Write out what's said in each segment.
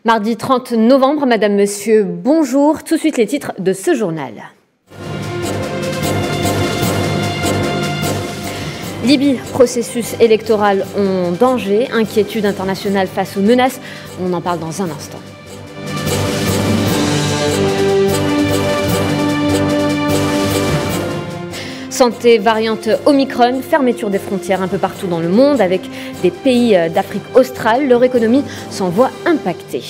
Mardi 30 novembre, Madame, Monsieur, bonjour. Tout de suite les titres de ce journal. Libye, processus électoral en danger, inquiétude internationale face aux menaces. On en parle dans un instant. Santé, variante Omicron, fermeture des frontières un peu partout dans le monde avec des pays d'Afrique australe. Leur économie s'en voit impactée.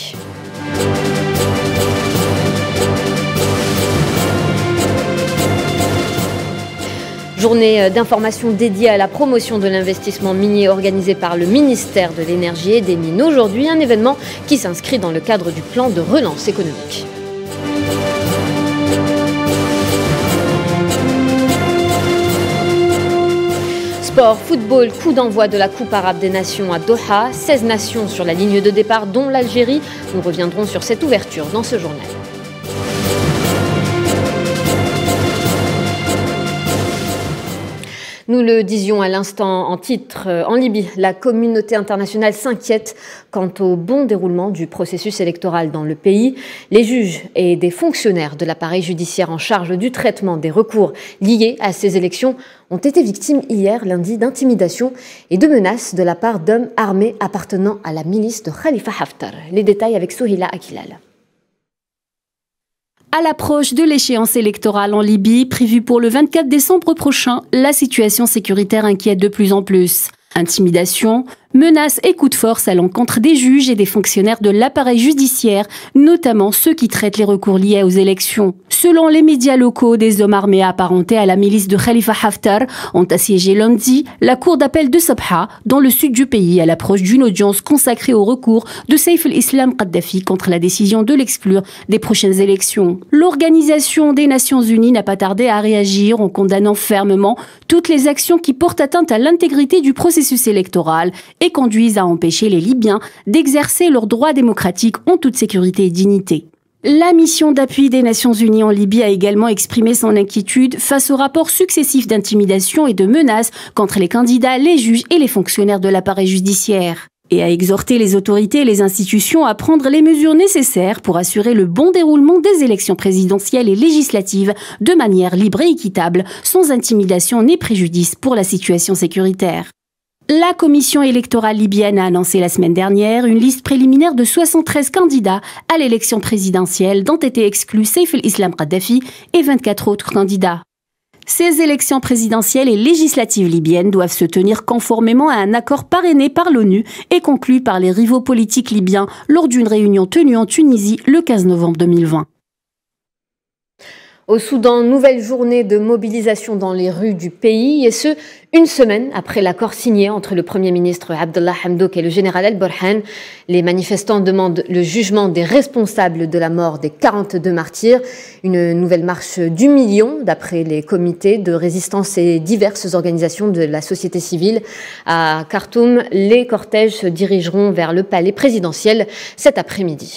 Journée d'information dédiée à la promotion de l'investissement minier organisée par le ministère de l'Énergie et des Mines. Aujourd'hui, un événement qui s'inscrit dans le cadre du plan de relance économique. Sport, football, coup d'envoi de la Coupe arabe des nations à Doha. 16 nations sur la ligne de départ, dont l'Algérie. Nous reviendrons sur cette ouverture dans ce journal. Nous le disions à l'instant en titre, en Libye, la communauté internationale s'inquiète quant au bon déroulement du processus électoral dans le pays. Les juges et des fonctionnaires de l'appareil judiciaire en charge du traitement des recours liés à ces élections ont été victimes hier, lundi, d'intimidation et de menaces de la part d'hommes armés appartenant à la milice de Khalifa Haftar. Les détails avec Souhila Akilal. À l'approche de l'échéance électorale en Libye, prévue pour le 24 décembre prochain, la situation sécuritaire inquiète de plus en plus. Intimidation, menaces et coups de force à l'encontre des juges et des fonctionnaires de l'appareil judiciaire, notamment ceux qui traitent les recours liés aux élections. Selon les médias locaux, des hommes armés apparentés à la milice de Khalifa Haftar ont assiégé lundi la cour d'appel de Sabha, dans le sud du pays, à l'approche d'une audience consacrée au recours de Saif al-Islam Kadhafi contre la décision de l'exclure des prochaines élections. L'Organisation des Nations Unies n'a pas tardé à réagir en condamnant fermement toutes les actions qui portent atteinte à l'intégrité du processus électoral et conduisent à empêcher les Libyens d'exercer leurs droits démocratiques en toute sécurité et dignité. La mission d'appui des Nations Unies en Libye a également exprimé son inquiétude face aux rapports successifs d'intimidation et de menaces contre les candidats, les juges et les fonctionnaires de l'appareil judiciaire, et a exhorté les autorités et les institutions à prendre les mesures nécessaires pour assurer le bon déroulement des élections présidentielles et législatives de manière libre et équitable, sans intimidation ni préjudice pour la situation sécuritaire. La commission électorale libyenne a annoncé la semaine dernière une liste préliminaire de 73 candidats à l'élection présidentielle dont étaient exclus Saif al-Islam Kadhafi et 24 autres candidats. Ces élections présidentielles et législatives libyennes doivent se tenir conformément à un accord parrainé par l'ONU et conclu par les rivaux politiques libyens lors d'une réunion tenue en Tunisie le 15 novembre 2020. Au Soudan, nouvelle journée de mobilisation dans les rues du pays, et ce, une semaine après l'accord signé entre le Premier ministre Abdallah Hamdok et le général El-Burhan. Les manifestants demandent le jugement des responsables de la mort des 42 martyrs. Une nouvelle marche du million, d'après les comités de résistance et diverses organisations de la société civile. À Khartoum, les cortèges se dirigeront vers le palais présidentiel cet après-midi.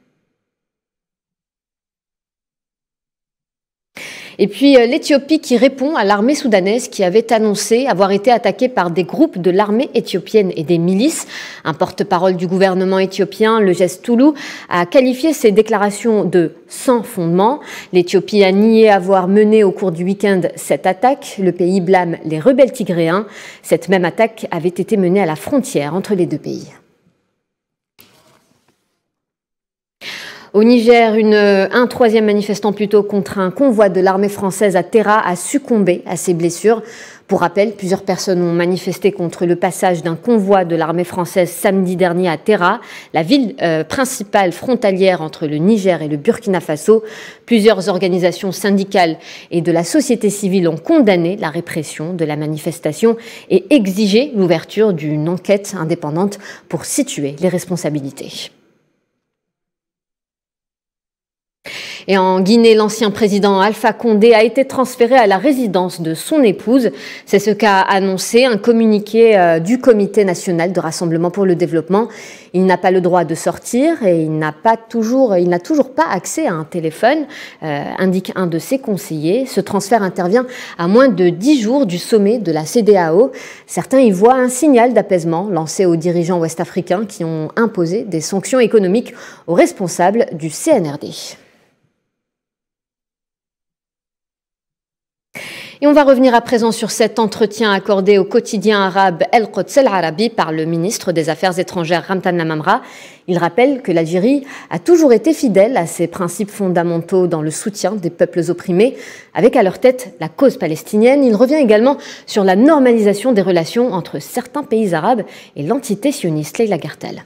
Et puis l'Éthiopie qui répond à l'armée soudanaise qui avait annoncé avoir été attaquée par des groupes de l'armée éthiopienne et des milices. Un porte-parole du gouvernement éthiopien, le Ges Toulou, a qualifié ces déclarations de sans fondement. L'Éthiopie a nié avoir mené au cours du week-end cette attaque. Le pays blâme les rebelles tigréens. Cette même attaque avait été menée à la frontière entre les deux pays. Au Niger, un troisième manifestant plutôt contre un convoi de l'armée française à Terra a succombé à ses blessures. Pour rappel, plusieurs personnes ont manifesté contre le passage d'un convoi de l'armée française samedi dernier à Terra, la ville principale frontalière entre le Niger et le Burkina Faso. Plusieurs organisations syndicales et de la société civile ont condamné la répression de la manifestation et exigé l'ouverture d'une enquête indépendante pour situer les responsabilités. Et en Guinée, l'ancien président Alpha Condé a été transféré à la résidence de son épouse. C'est ce qu'a annoncé un communiqué du Comité national de rassemblement pour le développement. Il n'a pas le droit de sortir et il n'a toujours pas accès à un téléphone, indique un de ses conseillers. Ce transfert intervient à moins de 10 jours du sommet de la CEDEAO. Certains y voient un signal d'apaisement lancé aux dirigeants ouest-africains qui ont imposé des sanctions économiques aux responsables du CNRD. Et on va revenir à présent sur cet entretien accordé au quotidien arabe El-Quds El-Arabi par le ministre des Affaires étrangères Ramtan Lamamra. Il rappelle que l'Algérie a toujours été fidèle à ses principes fondamentaux dans le soutien des peuples opprimés, avec à leur tête la cause palestinienne. Il revient également sur la normalisation des relations entre certains pays arabes et l'entité sioniste Leila Gertel.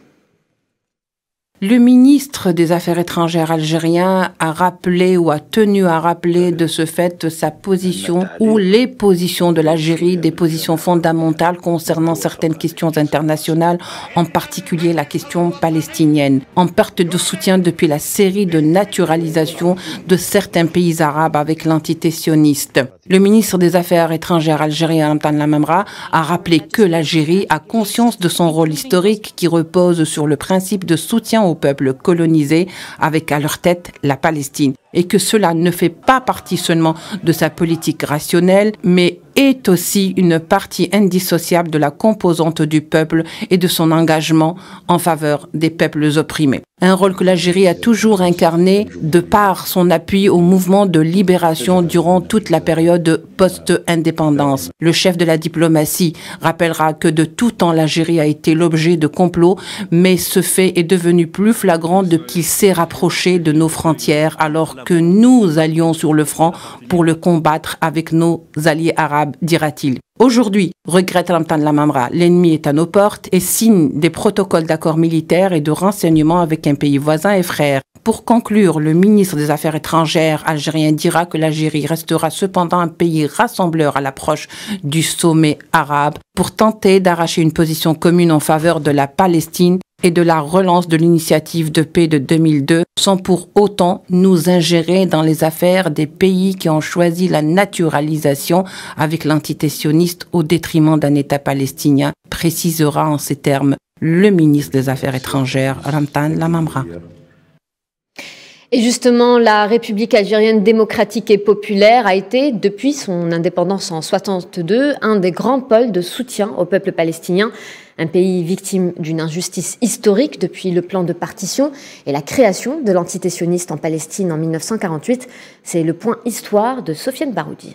Le ministre des Affaires étrangères algérien a rappelé ou a tenu à rappeler de ce fait sa position ou les positions de l'Algérie, des positions fondamentales concernant certaines questions internationales, en particulier la question palestinienne, en perte de soutien depuis la série de naturalisation de certains pays arabes avec l'entité sioniste. Le ministre des Affaires étrangères algérien Ramtan Lamamra a rappelé que l'Algérie a conscience de son rôle historique qui repose sur le principe de soutien au peuple colonisé avec à leur tête la Palestine et que cela ne fait pas partie seulement de sa politique rationnelle mais est aussi une partie indissociable de la composante du peuple et de son engagement en faveur des peuples opprimés. Un rôle que l'Algérie a toujours incarné de par son appui au mouvement de libération durant toute la période post-indépendance. Le chef de la diplomatie rappellera que de tout temps l'Algérie a été l'objet de complots, mais ce fait est devenu plus flagrant depuis qu'il s'est rapproché de nos frontières alors que nous allions sur le front pour le combattre avec nos alliés arabes, dira-t-il. Aujourd'hui, regrette Ramtan Lamamra, l'ennemi est à nos portes et signe des protocoles d'accords militaires et de renseignements avec un pays voisin et frère. Pour conclure, le ministre des Affaires étrangères algérien dira que l'Algérie restera cependant un pays rassembleur à l'approche du sommet arabe pour tenter d'arracher une position commune en faveur de la Palestine et de la relance de l'initiative de paix de 2002, sans pour autant nous ingérer dans les affaires des pays qui ont choisi la naturalisation avec l'entité sioniste au détriment d'un État palestinien, précisera en ces termes le ministre des Affaires étrangères, Ramtan Lamamra. Et justement, la République algérienne démocratique et populaire a été, depuis son indépendance en 1962, un des grands pôles de soutien au peuple palestinien, un pays victime d'une injustice historique depuis le plan de partition et la création de l'entité sioniste en Palestine en 1948. C'est le point histoire de Sofiane Baroudi.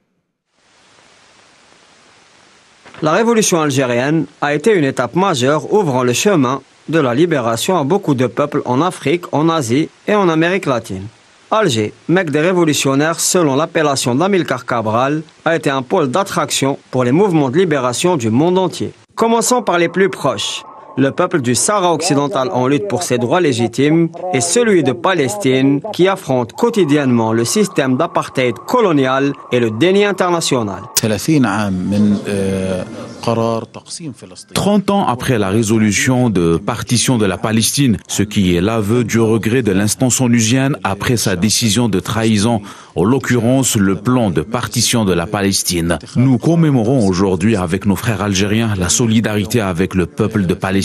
La révolution algérienne a été une étape majeure ouvrant le chemin de la libération à beaucoup de peuples en Afrique, en Asie et en Amérique latine. Alger, mecque des révolutionnaires selon l'appellation d'Amilcar Cabral, a été un pôle d'attraction pour les mouvements de libération du monde entier. Commençons par les plus proches. Le peuple du Sahara occidental en lutte pour ses droits légitimes et celui de Palestine qui affronte quotidiennement le système d'apartheid colonial et le déni international. 30 ans après la résolution de partition de la Palestine, ce qui est l'aveu du regret de l'instance onusienne après sa décision de trahison, en l'occurrence le plan de partition de la Palestine. Nous commémorons aujourd'hui avec nos frères algériens la solidarité avec le peuple de Palestine.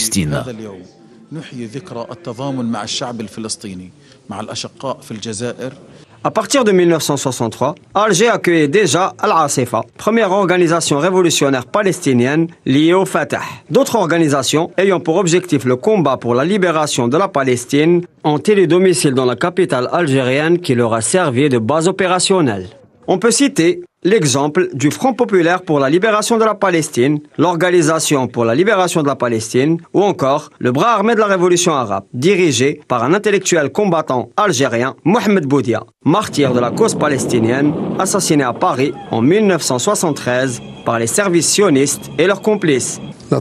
À partir de 1963, Alger accueillait déjà Al-Asifa, première organisation révolutionnaire palestinienne liée au Fatah. D'autres organisations ayant pour objectif le combat pour la libération de la Palestine ont élu domicile dans la capitale algérienne qui leur a servi de base opérationnelle. On peut citer l'exemple du Front populaire pour la libération de la Palestine, l'Organisation pour la libération de la Palestine ou encore le bras armé de la révolution arabe, dirigé par un intellectuel combattant algérien, Mohamed Boudia, martyr de la cause palestinienne, assassiné à Paris en 1973 par les services sionistes et leurs complices.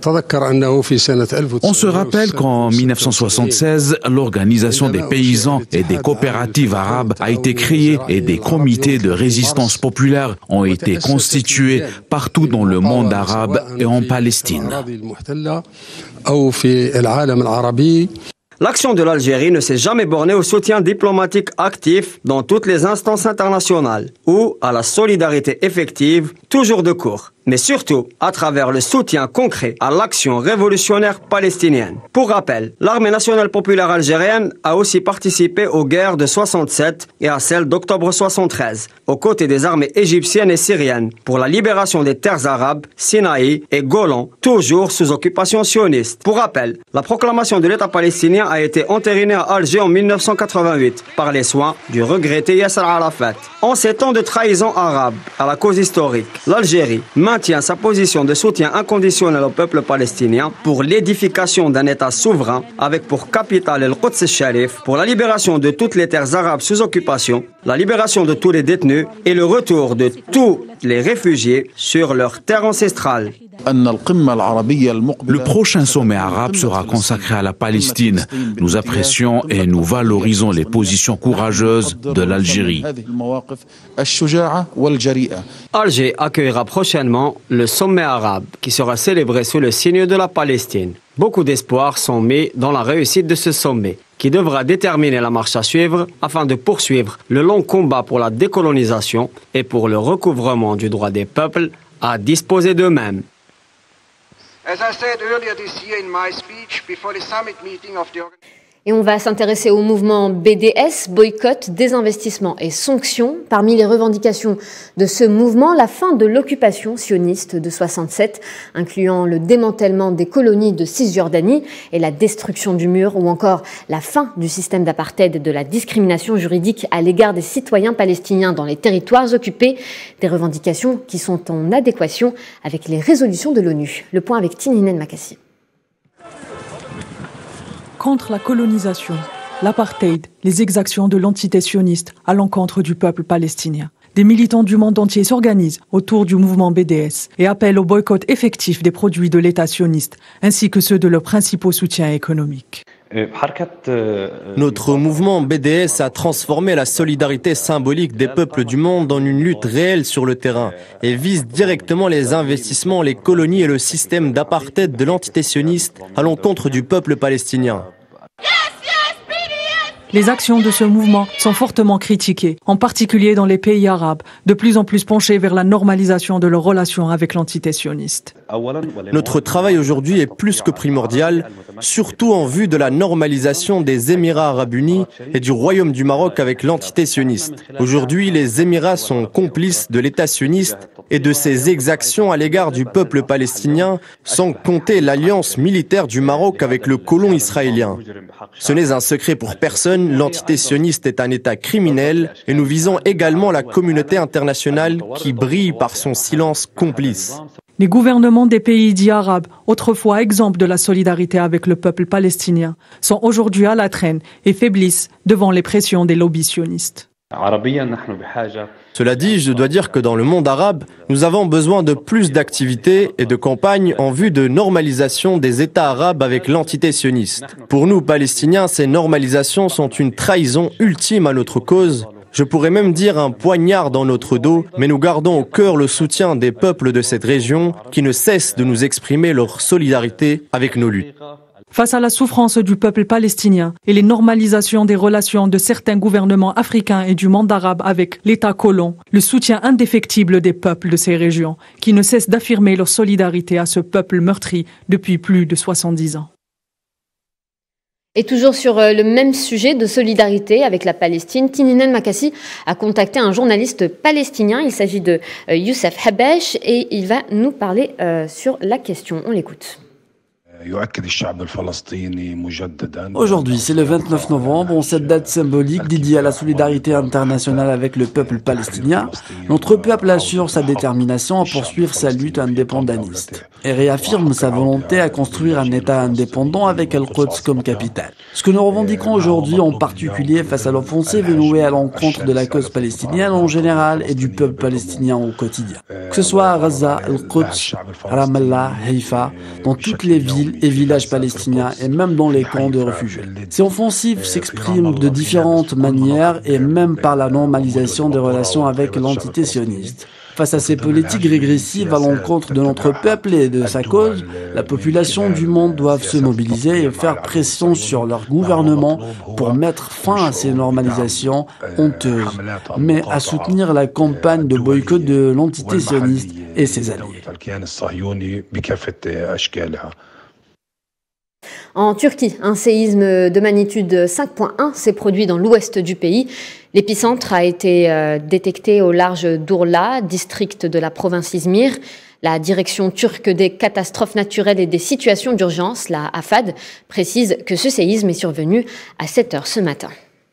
On se rappelle qu'en 1976, l'organisation des paysans et des coopératives arabes a été créée et des comités de résistance populaire ont été constitués partout dans le monde arabe et en Palestine. L'action de l'Algérie ne s'est jamais bornée au soutien diplomatique actif dans toutes les instances internationales ou à la solidarité effective, toujours de court, mais surtout à travers le soutien concret à l'action révolutionnaire palestinienne. Pour rappel, l'armée nationale populaire algérienne a aussi participé aux guerres de 67 et à celle d'octobre 73, aux côtés des armées égyptiennes et syriennes, pour la libération des terres arabes, Sinaï et Golan, toujours sous occupation sioniste. Pour rappel, la proclamation de l'État palestinien a été entérinée à Alger en 1988 par les soins du regretté Yasser Arafat. En ces temps de trahison arabe à la cause historique, l'Algérie maintient sa position de soutien inconditionnel au peuple palestinien pour l'édification d'un État souverain avec pour capitale el Quds el-Sharif, pour la libération de toutes les terres arabes sous occupation, la libération de tous les détenus et le retour de tous les réfugiés sur leur terre ancestrale. Le prochain sommet arabe sera consacré à la Palestine. Nous apprécions et nous valorisons les positions courageuses de l'Algérie. Alger accueillera prochainement le sommet arabe qui sera célébré sous le signe de la Palestine. Beaucoup d'espoirs sont mis dans la réussite de ce sommet, qui devra déterminer la marche à suivre afin de poursuivre le long combat pour la décolonisation et pour le recouvrement du droit des peuples à disposer d'eux-mêmes. As I said earlier this year in my speech before the summit meeting of the Et on va s'intéresser au mouvement BDS, boycott, désinvestissement et sanctions. Parmi les revendications de ce mouvement, la fin de l'occupation sioniste de 67, incluant le démantèlement des colonies de Cisjordanie et la destruction du mur, ou encore la fin du système d'apartheid et de la discrimination juridique à l'égard des citoyens palestiniens dans les territoires occupés. Des revendications qui sont en adéquation avec les résolutions de l'ONU. Le point avec Tininen Makassi. Contre la colonisation, l'apartheid, les exactions de l'entité sioniste à l'encontre du peuple palestinien. Des militants du monde entier s'organisent autour du mouvement BDS et appellent au boycott effectif des produits de l'État sioniste, ainsi que ceux de leurs principaux soutiens économiques. Notre mouvement BDS a transformé la solidarité symbolique des peuples du monde en une lutte réelle sur le terrain et vise directement les investissements, les colonies et le système d'apartheid de l'entité sioniste à l'encontre du peuple palestinien. Les actions de ce mouvement sont fortement critiquées, en particulier dans les pays arabes, de plus en plus penchés vers la normalisation de leurs relations avec l'entité sioniste. Notre travail aujourd'hui est plus que primordial, surtout en vue de la normalisation des Émirats arabes unis et du Royaume du Maroc avec l'entité sioniste. Aujourd'hui, les Émirats sont complices de l'État sioniste et de ses exactions à l'égard du peuple palestinien, sans compter l'alliance militaire du Maroc avec le colon israélien. Ce n'est un secret pour personne, l'entité sioniste est un État criminel et nous visons également la communauté internationale qui brille par son silence complice. Les gouvernements des pays dits arabes, autrefois exemples de la solidarité avec le peuple palestinien, sont aujourd'hui à la traîne et faiblissent devant les pressions des lobbies sionistes. Cela dit, je dois dire que dans le monde arabe, nous avons besoin de plus d'activités et de campagnes en vue de normalisation des États arabes avec l'entité sioniste. Pour nous, Palestiniens, ces normalisations sont une trahison ultime à notre cause. Je pourrais même dire un poignard dans notre dos, mais nous gardons au cœur le soutien des peuples de cette région qui ne cessent de nous exprimer leur solidarité avec nos luttes. Face à la souffrance du peuple palestinien et les normalisations des relations de certains gouvernements africains et du monde arabe avec l'État colon, le soutien indéfectible des peuples de ces régions qui ne cessent d'affirmer leur solidarité à ce peuple meurtri depuis plus de 70 ans. Et toujours sur le même sujet de solidarité avec la Palestine, Tininen Makassi a contacté un journaliste palestinien. Il s'agit de Youssef Habash et il va nous parler sur la question. On l'écoute. Aujourd'hui, c'est le 29 novembre, en cette date symbolique dédiée à la solidarité internationale avec le peuple palestinien. Notre peuple assure sa détermination à poursuivre sa lutte indépendantiste et réaffirme sa volonté à construire un État indépendant avec Al-Quds comme capitale. Ce que nous revendiquons aujourd'hui, en particulier face à l'offensive nouée à l'encontre de la cause palestinienne en général et du peuple palestinien au quotidien. Que ce soit à Gaza, Al-Quds, Ramallah, Haïfa, dans toutes les villes et villages palestiniens et même dans les camps de réfugiés. Ces offensives s'expriment de différentes manières et même par la normalisation des relations avec l'entité sioniste. Face à ces politiques régressives à l'encontre de notre peuple et de sa cause, la population du monde doit se mobiliser et faire pression sur leur gouvernement pour mettre fin à ces normalisations honteuses, mais à soutenir la campagne de boycott de l'entité sioniste et ses alliés. En Turquie, un séisme de magnitude 5.1 s'est produit dans l'ouest du pays. L'épicentre a été détecté au large d'Urla, district de la province Izmir. La direction turque des catastrophes naturelles et des situations d'urgence, la AFAD, précise que ce séisme est survenu à 7 heures ce matin.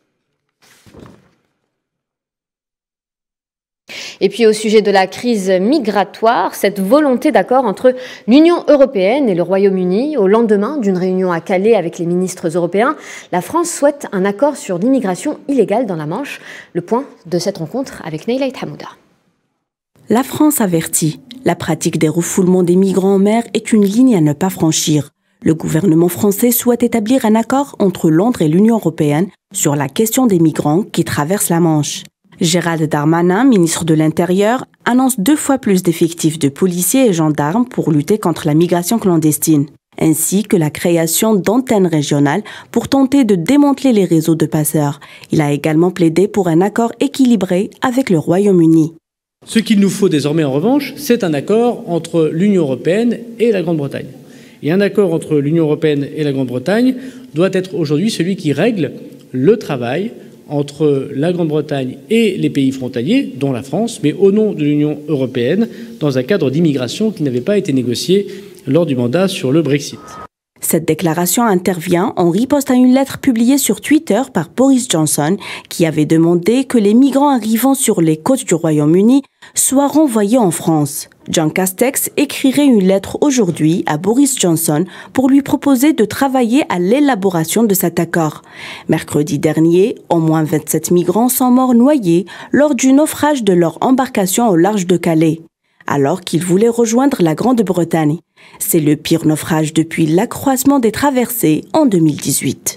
Et puis au sujet de la crise migratoire, cette volonté d'accord entre l'Union européenne et le Royaume-Uni, au lendemain d'une réunion à Calais avec les ministres européens, la France souhaite un accord sur l'immigration illégale dans la Manche. Le point de cette rencontre avec Neila Hamouda. La France avertit, la pratique des refoulements des migrants en mer est une ligne à ne pas franchir. Le gouvernement français souhaite établir un accord entre Londres et l'Union européenne sur la question des migrants qui traversent la Manche. Gérald Darmanin, ministre de l'Intérieur, annonce 2 fois plus d'effectifs de policiers et gendarmes pour lutter contre la migration clandestine, ainsi que la création d'antennes régionales pour tenter de démanteler les réseaux de passeurs. Il a également plaidé pour un accord équilibré avec le Royaume-Uni. Ce qu'il nous faut désormais, en revanche, c'est un accord entre l'Union européenne et la Grande-Bretagne. Et un accord entre l'Union européenne et la Grande-Bretagne doit être aujourd'hui celui qui règle le travail entre la Grande-Bretagne et les pays frontaliers, dont la France, mais au nom de l'Union européenne, dans un cadre d'immigration qui n'avait pas été négocié lors du mandat sur le Brexit. Cette déclaration intervient en riposte à une lettre publiée sur Twitter par Boris Johnson, qui avait demandé que les migrants arrivant sur les côtes du Royaume-Uni soient renvoyés en France. Jean Castex écrirait une lettre aujourd'hui à Boris Johnson pour lui proposer de travailler à l'élaboration de cet accord. Mercredi dernier, au moins 27 migrants sont morts noyés lors du naufrage de leur embarcation au large de Calais, alors qu'ils voulaient rejoindre la Grande-Bretagne. C'est le pire naufrage depuis l'accroissement des traversées en 2018.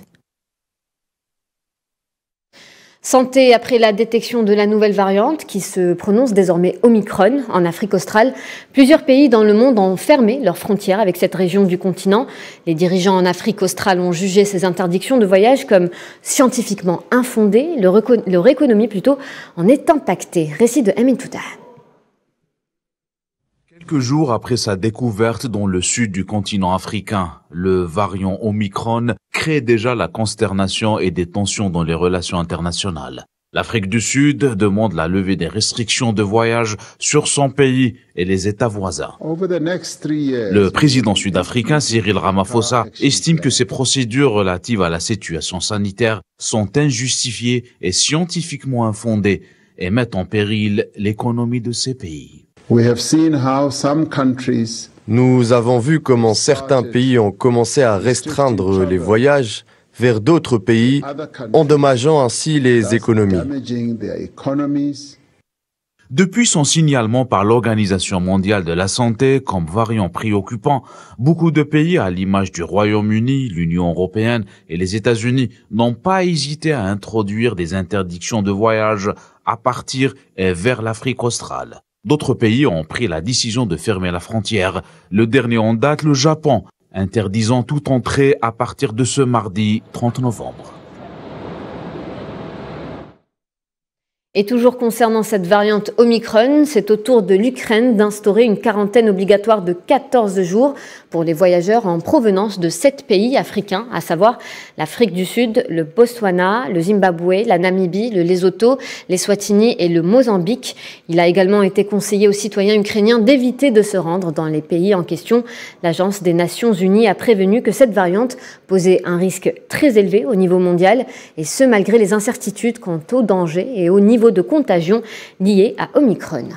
Santé après la détection de la nouvelle variante qui se prononce désormais Omicron en Afrique australe. Plusieurs pays dans le monde ont fermé leurs frontières avec cette région du continent. Les dirigeants en Afrique australe ont jugé ces interdictions de voyage comme scientifiquement infondées. Leur économie plutôt en est impactée. Récit de Amin Touta. Quelques jours après sa découverte dans le sud du continent africain, le variant Omicron crée déjà la consternation et des tensions dans les relations internationales. L'Afrique du Sud demande la levée des restrictions de voyage sur son pays et les États voisins. Le président sud-africain Cyril Ramaphosa estime que ces procédures relatives à la situation sanitaire sont injustifiées et scientifiquement infondées et mettent en péril l'économie de ces pays. Nous avons vu comment certains pays ont commencé à restreindre les voyages vers d'autres pays, endommageant ainsi les économies. Depuis son signalement par l'Organisation mondiale de la santé comme variant préoccupant, beaucoup de pays, à l'image du Royaume-Uni, l'Union européenne et les États-Unis, n'ont pas hésité à introduire des interdictions de voyage à partir et vers l'Afrique australe. D'autres pays ont pris la décision de fermer la frontière. Le dernier en date, le Japon, interdisant toute entrée à partir de ce mardi 30 novembre. Et toujours concernant cette variante Omicron, c'est au tour de l'Ukraine d'instaurer une quarantaine obligatoire de 14 jours pour les voyageurs en provenance de 7 pays africains, à savoir l'Afrique du Sud, le Botswana, le Zimbabwe, la Namibie, le Lesotho, l'Eswatini et le Mozambique. Il a également été conseillé aux citoyens ukrainiens d'éviter de se rendre dans les pays en question. L'Agence des Nations Unies a prévenu que cette variante posait un risque très élevé au niveau mondial, et ce malgré les incertitudes quant au danger et au niveau de contagion liée à Omicron.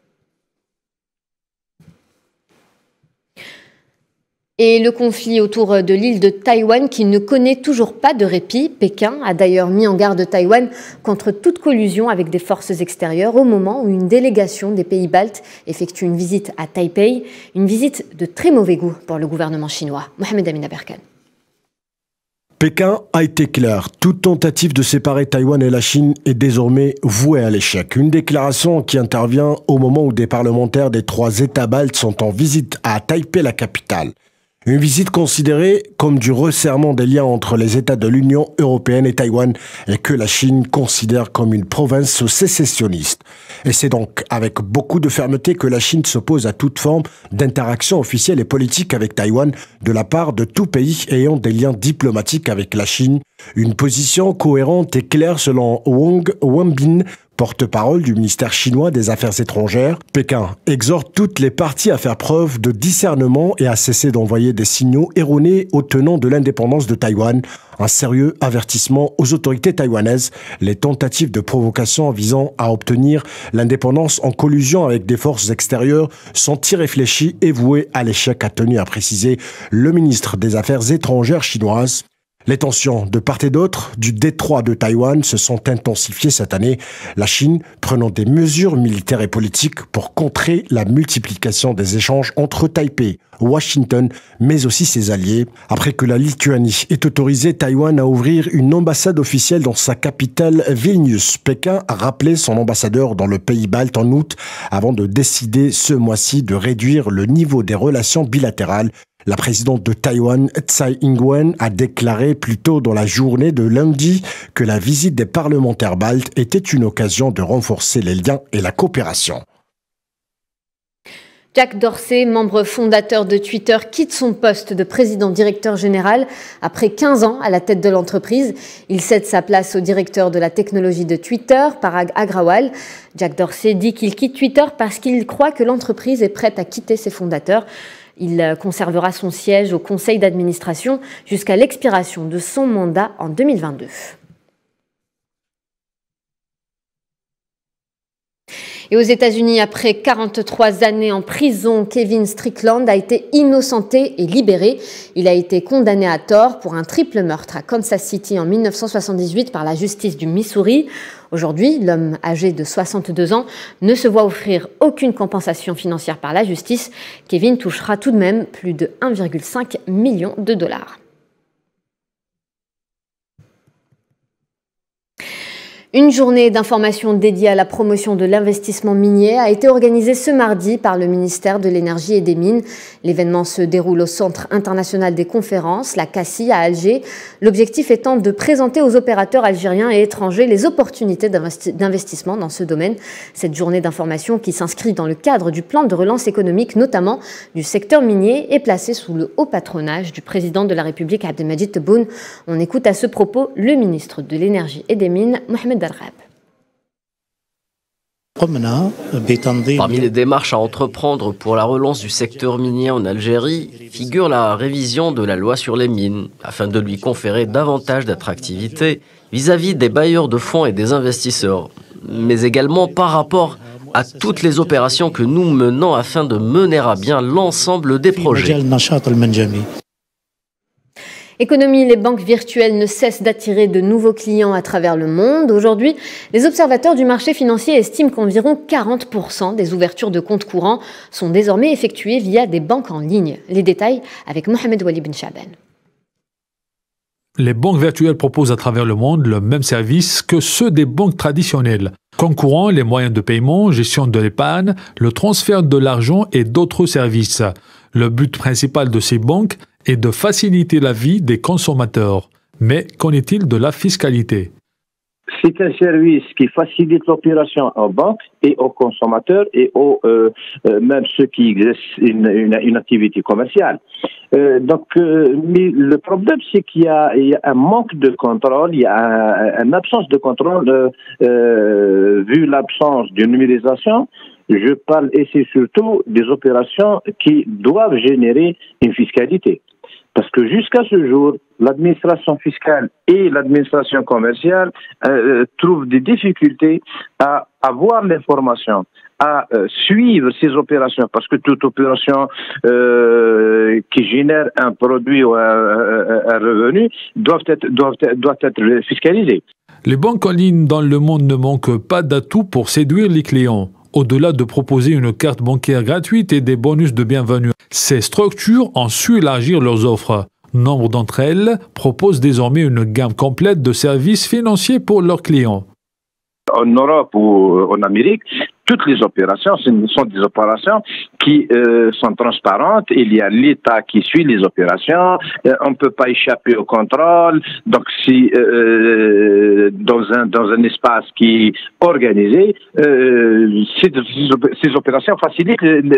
Et le conflit autour de l'île de Taïwan qui ne connaît toujours pas de répit. Pékin a d'ailleurs mis en garde Taïwan contre toute collusion avec des forces extérieures au moment où une délégation des pays baltes effectue une visite à Taipei, une visite de très mauvais goût pour le gouvernement chinois. Mohamed Amin Aberkan. Pékin a été clair. Toute tentative de séparer Taïwan et la Chine est désormais vouée à l'échec. Une déclaration qui intervient au moment où des parlementaires des 3 États baltes sont en visite à Taipei, la capitale. Une visite considérée comme du resserrement des liens entre les États de l'Union européenne et Taïwan et que la Chine considère comme une province sécessionniste. Et c'est donc avec beaucoup de fermeté que la Chine s'oppose à toute forme d'interaction officielle et politique avec Taïwan de la part de tout pays ayant des liens diplomatiques avec la Chine. Une position cohérente et claire selon Wang Wenbin, porte-parole du ministère chinois des Affaires étrangères. Pékin exhorte toutes les parties à faire preuve de discernement et à cesser d'envoyer des signaux erronés aux tenants de l'indépendance de Taïwan. Un sérieux avertissement aux autorités taïwanaises. Les tentatives de provocation visant à obtenir l'indépendance en collusion avec des forces extérieures sont irréfléchies et vouées à l'échec, a tenu à préciser le ministre des Affaires étrangères chinoise. Les tensions de part et d'autre du détroit de Taïwan se sont intensifiées cette année, la Chine prenant des mesures militaires et politiques pour contrer la multiplication des échanges entre Taipei, Washington, mais aussi ses alliés. Après que la Lituanie ait autorisé Taïwan à ouvrir une ambassade officielle dans sa capitale Vilnius, Pékin a rappelé son ambassadeur dans le pays balte en août avant de décider ce mois-ci de réduire le niveau des relations bilatérales. La présidente de Taïwan, Tsai Ing-wen, a déclaré plus tôt dans la journée de lundi que la visite des parlementaires baltes était une occasion de renforcer les liens et la coopération. Jack Dorsey, membre fondateur de Twitter, quitte son poste de président-directeur général après 15 ans à la tête de l'entreprise. Il cède sa place au directeur de la technologie de Twitter, Parag Agrawal. Jack Dorsey dit qu'il quitte Twitter parce qu'il croit que l'entreprise est prête à quitter ses fondateurs. Il conservera son siège au conseil d'administration jusqu'à l'expiration de son mandat en 2022. Et aux États-Unis, après 43 années en prison, Kevin Strickland a été innocenté et libéré. Il a été condamné à tort pour un triple meurtre à Kansas City en 1978 par la justice du Missouri. Aujourd'hui, l'homme âgé de 62 ans ne se voit offrir aucune compensation financière par la justice. Kevin touchera tout de même plus de 1,5 million de dollars. Une journée d'information dédiée à la promotion de l'investissement minier a été organisée ce mardi par le ministère de l'Énergie et des Mines. L'événement se déroule au Centre international des conférences, la CACI, à Alger. L'objectif étant de présenter aux opérateurs algériens et étrangers les opportunités d'investissement dans ce domaine. Cette journée d'information, qui s'inscrit dans le cadre du plan de relance économique, notamment du secteur minier, est placée sous le haut patronage du président de la République, Abdelmadjid Tebboune. On écoute à ce propos le ministre de l'Énergie et des Mines, Mohamed Darrab. Parmi les démarches à entreprendre pour la relance du secteur minier en Algérie figure la révision de la loi sur les mines, afin de lui conférer davantage d'attractivité vis-à-vis des bailleurs de fonds et des investisseurs, mais également par rapport à toutes les opérations que nous menons afin de mener à bien l'ensemble des projets. Économie, les banques virtuelles ne cessent d'attirer de nouveaux clients à travers le monde. Aujourd'hui, les observateurs du marché financier estiment qu'environ 40% des ouvertures de comptes courants sont désormais effectuées via des banques en ligne. Les détails avec Mohamed Wali Ben Chaban. Les banques virtuelles proposent à travers le monde le même service que ceux des banques traditionnelles. Compte courant, les moyens de paiement, gestion de l'épargne, le transfert de l'argent et d'autres services. Le but principal de ces banques est de faciliter la vie des consommateurs. Mais qu'en est-il de la fiscalité ? C'est un service qui facilite l'opération aux banques et aux consommateurs et aux même ceux qui exercent une activité commerciale. Mais le problème, c'est qu'il y a un manque de contrôle, il y a une absence de contrôle vu l'absence de numérisation. Je parle ici surtout des opérations qui doivent générer une fiscalité. Parce que jusqu'à ce jour, l'administration fiscale et l'administration commerciale trouvent des difficultés à avoir l'information, à suivre ces opérations, parce que toute opération qui génère un produit ou un revenu doit être fiscalisée. Les banques en ligne dans le monde ne manquent pas d'atouts pour séduire les clients. Au-delà de proposer une carte bancaire gratuite et des bonus de bienvenue, ces structures ont su élargir leurs offres. Nombre d'entre elles proposent désormais une gamme complète de services financiers pour leurs clients. En Europe ou en Amérique, toutes les opérations sont des opérations qui sont transparentes. Il y a l'État qui suit les opérations. On ne peut pas échapper au contrôle. Donc, si dans un espace qui est organisé, ces opérations facilitent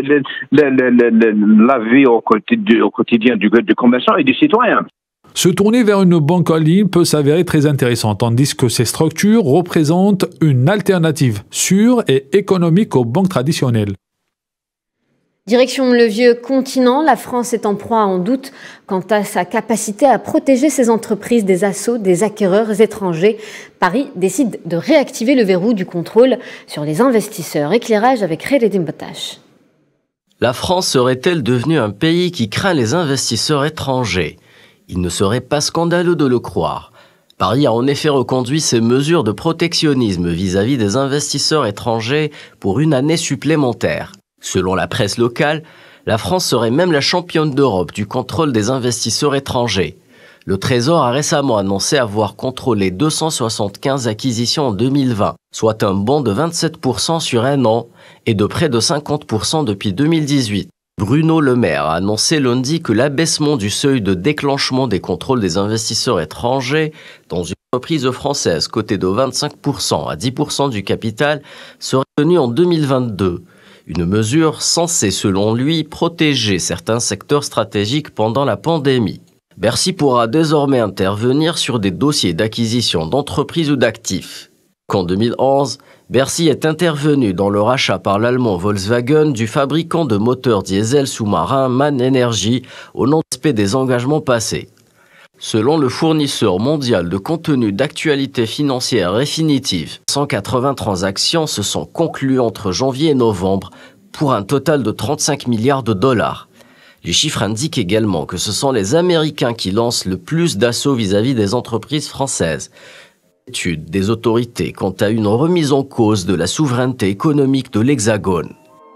la vie au quotidien du commerçant et du citoyen. Se tourner vers une banque en ligne peut s'avérer très intéressant, tandis que ces structures représentent une alternative sûre et économique aux banques traditionnelles. Direction le vieux continent, la France est en proie en doute quant à sa capacité à protéger ses entreprises des assauts des acquéreurs étrangers. Paris décide de réactiver le verrou du contrôle sur les investisseurs. Éclairage avec Khaireddine Batache. La France serait-elle devenue un pays qui craint les investisseurs étrangers ? Il ne serait pas scandaleux de le croire. Paris a en effet reconduit ses mesures de protectionnisme vis-à-vis des investisseurs étrangers pour une année supplémentaire. Selon la presse locale, la France serait même la championne d'Europe du contrôle des investisseurs étrangers. Le Trésor a récemment annoncé avoir contrôlé 275 acquisitions en 2020, soit un bond de 27% sur un an et de près de 50% depuis 2018. Bruno Le Maire a annoncé lundi que l'abaissement du seuil de déclenchement des contrôles des investisseurs étrangers dans une entreprise française cotée de 25% à 10% du capital serait tenu en 2022. Une mesure censée, selon lui, protéger certains secteurs stratégiques pendant la pandémie. Bercy pourra désormais intervenir sur des dossiers d'acquisition d'entreprises ou d'actifs. Qu'en 2011, Bercy est intervenu dans le rachat par l'allemand Volkswagen du fabricant de moteurs diesel sous-marins MAN Energy au non-respect des engagements passés. Selon le fournisseur mondial de contenu d'actualité financière Refinitiv, 180 transactions se sont conclues entre janvier et novembre pour un total de 35 milliards de dollars. Les chiffres indiquent également que ce sont les Américains qui lancent le plus d'assauts vis-à-vis des entreprises françaises. L'étude des autorités quant à une remise en cause de la souveraineté économique de l'Hexagone.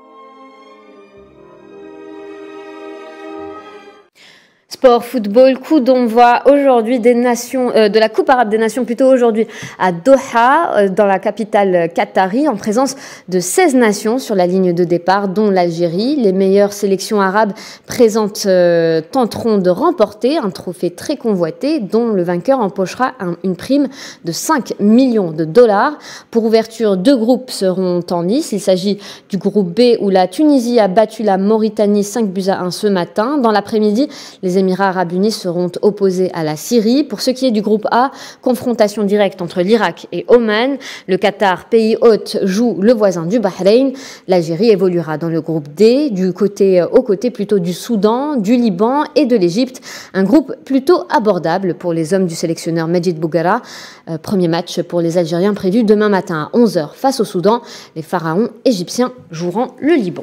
Sport, football, coup d'envoi aujourd'hui de la Coupe arabe des nations, plutôt aujourd'hui à Doha, dans la capitale qatari, en présence de 16 nations sur la ligne de départ, dont l'Algérie. Les meilleures sélections arabes présentes tenteront de remporter un trophée très convoité, dont le vainqueur empochera une prime de 5 millions de dollars. Pour ouverture, 2 groupes seront en lice. Il s'agit du groupe B où la Tunisie a battu la Mauritanie 5-1 ce matin. Dans l'après-midi, les Émirats arabes unis seront opposés à la Syrie. Pour ce qui est du groupe A, confrontation directe entre l'Irak et Oman. Le Qatar, pays hôte, joue le voisin du Bahreïn. L'Algérie évoluera dans le groupe D, aux côtés plutôt du Soudan, du Liban et de l'Égypte. Un groupe plutôt abordable pour les hommes du sélectionneur Majid Bouguera. Premier match pour les Algériens prévu demain matin à 11h face au Soudan. Les pharaons égyptiens joueront le Liban.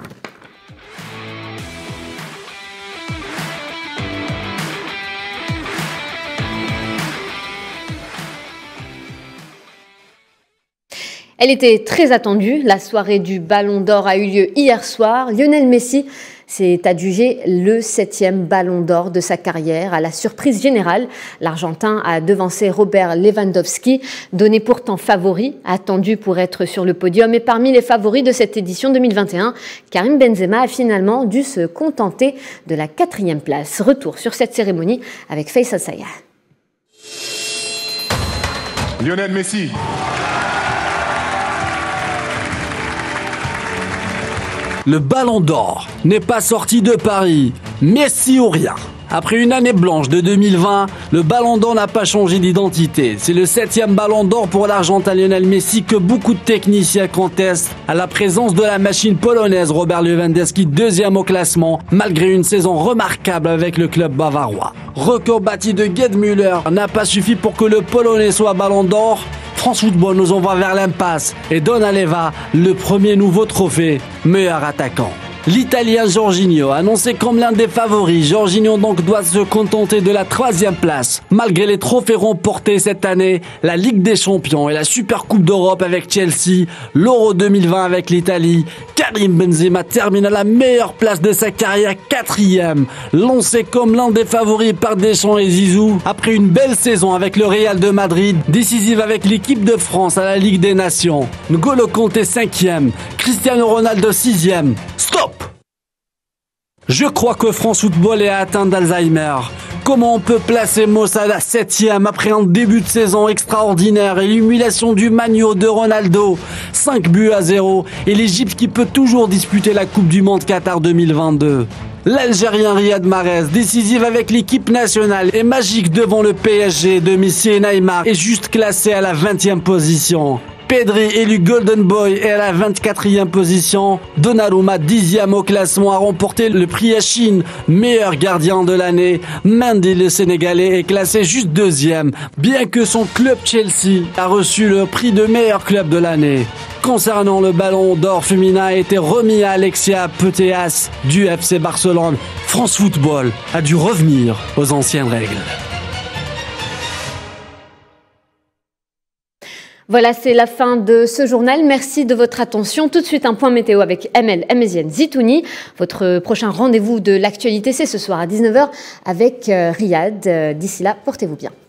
Elle était très attendue. La soirée du Ballon d'Or a eu lieu hier soir. Lionel Messi s'est adjugé le 7e Ballon d'Or de sa carrière. À la surprise générale, l'Argentin a devancé Robert Lewandowski, donné pourtant favori, attendu pour être sur le podium. Et parmi les favoris de cette édition 2021, Karim Benzema a finalement dû se contenter de la 4e place. Retour sur cette cérémonie avec Faisal Sayah. Lionel Messi. Le Ballon d'Or n'est pas sorti de Paris. Messi ou rien. Après une année blanche de 2020, le Ballon d'Or n'a pas changé d'identité. C'est le 7e Ballon d'Or pour l'Argentin Lionel Messi que beaucoup de techniciens contestent à la présence de la machine polonaise Robert Lewandowski, 2e au classement, malgré une saison remarquable avec le club bavarois. Record bâti de Gerd Müller n'a pas suffi pour que le Polonais soit Ballon d'Or. France Football nous envoie vers l'impasse et donne à Leva le premier nouveau trophée, meilleur attaquant. L'Italien Jorginho, annoncé comme l'un des favoris, Jorginho donc doit se contenter de la 3e place. Malgré les trophées remportés cette année, la Ligue des Champions et la Super Coupe d'Europe avec Chelsea, l'Euro 2020 avec l'Italie, Karim Benzema termine à la meilleure place de sa carrière, 4e. Lancé comme l'un des favoris par Deschamps et Zizou, après une belle saison avec le Real de Madrid, décisive avec l'équipe de France à la Ligue des Nations. N'Golo Kanté 5e, Cristiano Ronaldo 6e. Stop! Je crois que France Football est atteint d'Alzheimer. Comment on peut placer Mo Salah 7e après un début de saison extraordinaire et l'humiliation du Magno de Ronaldo, 5-0, et l'Égypte qui peut toujours disputer la Coupe du Monde Qatar 2022. L'Algérien Riyad Mahrez, décisif avec l'équipe nationale et magique devant le PSG de Messi et Neymar, est juste classé à la 20e position. Pedri, élu Golden Boy, est à la 24e position. Donnarumma, 10e au classement, a remporté le prix Yashin, meilleur gardien de l'année. Mendy, le Sénégalais, est classé juste 2e, bien que son club Chelsea a reçu le prix de meilleur club de l'année. Concernant le ballon d'or féminin, a été remis à Alexia Putellas du FC Barcelone. France Football a dû revenir aux anciennes règles. Voilà, c'est la fin de ce journal. Merci de votre attention. Tout de suite, un point météo avec Emel Emeziane Zitouni. Votre prochain rendez-vous de l'actualité, c'est ce soir à 19h avec Riyad. D'ici là, portez-vous bien.